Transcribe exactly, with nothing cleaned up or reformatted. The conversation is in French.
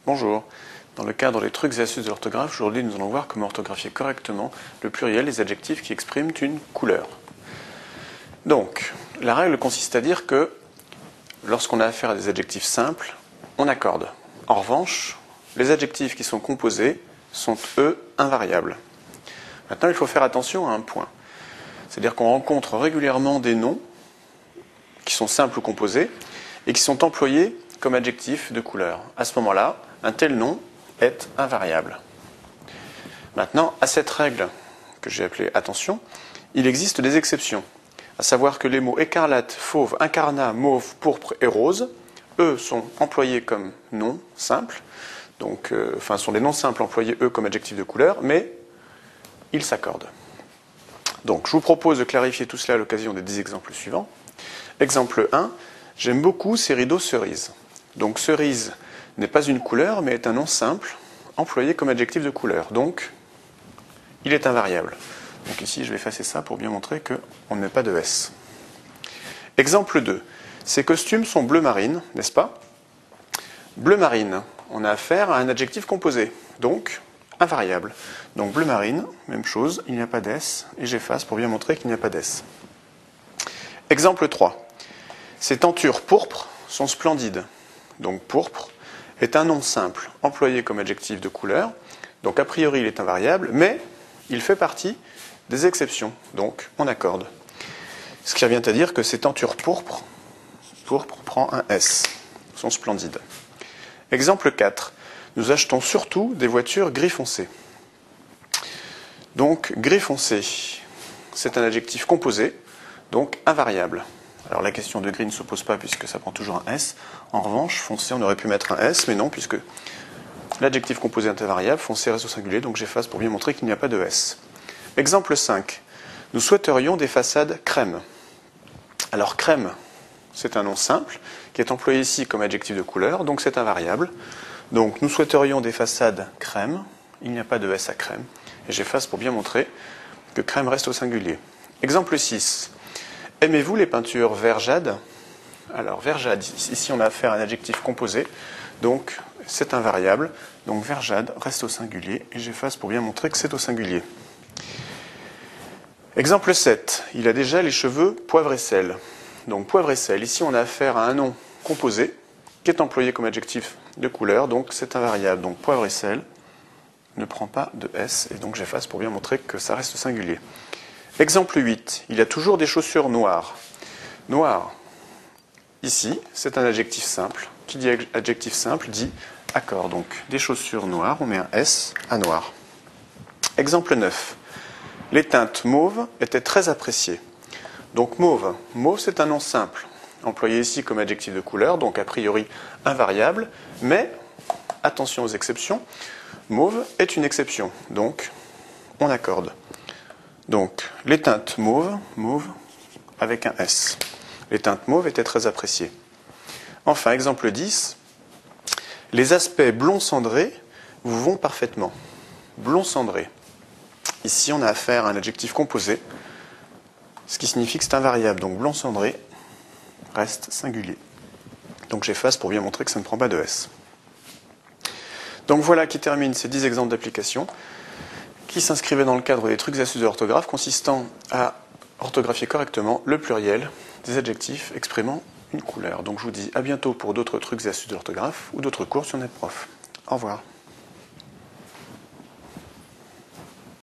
Bonjour. Dans le cadre des trucs et astuces de l'orthographe, aujourd'hui nous allons voir comment orthographier correctement le pluriel des adjectifs qui expriment une couleur. Donc, la règle consiste à dire que lorsqu'on a affaire à des adjectifs simples, on accorde. En revanche, les adjectifs qui sont composés sont, eux, invariables. Maintenant, il faut faire attention à un point. C'est-à-dire qu'on rencontre régulièrement des noms qui sont simples ou composés et qui sont employés comme adjectifs de couleur. À ce moment-là, un tel nom est invariable. Maintenant, à cette règle que j'ai appelée attention, il existe des exceptions. À savoir que les mots écarlate, fauve, incarnat, mauve, pourpre et rose, eux, sont employés comme noms simples, donc, euh, enfin, sont des noms simples employés, eux, comme adjectifs de couleur, mais ils s'accordent. Donc, je vous propose de clarifier tout cela à l'occasion des dix exemples suivants. Exemple un, j'aime beaucoup ces rideaux cerises. Donc, cerise n'est pas une couleur, mais est un nom simple, employé comme adjectif de couleur. Donc, il est invariable. Donc ici, je vais effacer ça pour bien montrer qu'on ne met pas de S. Exemple deux. Ces costumes sont bleu marine, n'est-ce pas? Bleu marine, on a affaire à un adjectif composé, donc invariable. Donc bleu marine, même chose, il n'y a pas d'S, et j'efface pour bien montrer qu'il n'y a pas d'S. Exemple trois. Ces tentures pourpres sont splendides. Donc pourpre est un nom simple, employé comme adjectif de couleur, donc a priori il est invariable, mais il fait partie des exceptions, donc on accorde. Ce qui revient à dire que ces tentures pourpres, pourpre prend un S, sont splendides. Exemple quatre. Nous achetons surtout des voitures gris foncé. Donc gris foncé, c'est un adjectif composé, donc invariable. Alors la question de gris ne se pose pas puisque ça prend toujours un S. En revanche, foncé, on aurait pu mettre un S, mais non, puisque l'adjectif composé est invariable, foncé reste au singulier, donc j'efface pour bien montrer qu'il n'y a pas de S. Exemple cinq. Nous souhaiterions des façades crème. Alors crème, c'est un nom simple qui est employé ici comme adjectif de couleur, donc c'est invariable. Donc nous souhaiterions des façades crème, il n'y a pas de S à crème, et j'efface pour bien montrer que crème reste au singulier. Exemple six. Aimez-vous les peintures vert jade? Alors vert jade, ici on a affaire à un adjectif composé, donc c'est invariable. Donc vert jade reste au singulier, et j'efface pour bien montrer que c'est au singulier. Exemple sept. Il a déjà les cheveux poivre et sel. Donc poivre et sel, ici on a affaire à un nom composé qui est employé comme adjectif de couleur, donc c'est invariable. Donc poivre et sel ne prend pas de S, et donc j'efface pour bien montrer que ça reste singulier. Exemple huit. Il a toujours des chaussures noires. Noir, ici, c'est un adjectif simple. Qui dit adjectif simple dit accord. Donc des chaussures noires, on met un S à noir. Exemple neuf. Les teintes mauves étaient très appréciées. Donc mauve, mauve c'est un nom simple, employé ici comme adjectif de couleur, donc a priori invariable, mais attention aux exceptions, mauve est une exception, donc on accorde. Donc les teintes mauves, mauve avec un S. Les teintes mauves étaient très appréciées. Enfin, exemple dix, les aspects blond cendré vous vont parfaitement. Blond cendré. Ici, on a affaire à un adjectif composé, ce qui signifie que c'est invariable. Donc blond cendré reste singulier. Donc j'efface pour bien montrer que ça ne prend pas de S. Donc voilà qui termine ces dix exemples d'application qui s'inscrivaient dans le cadre des trucs et astuces de l'orthographe consistant à orthographier correctement le pluriel des adjectifs exprimant une couleur. Donc je vous dis à bientôt pour d'autres trucs et astuces de l'orthographe ou d'autres cours sur NetProf. Au revoir.